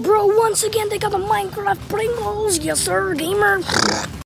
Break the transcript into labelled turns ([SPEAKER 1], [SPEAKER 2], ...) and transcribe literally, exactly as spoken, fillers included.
[SPEAKER 1] Bro, once again, they got the Minecraft Pringles. Yes, sir, gamer.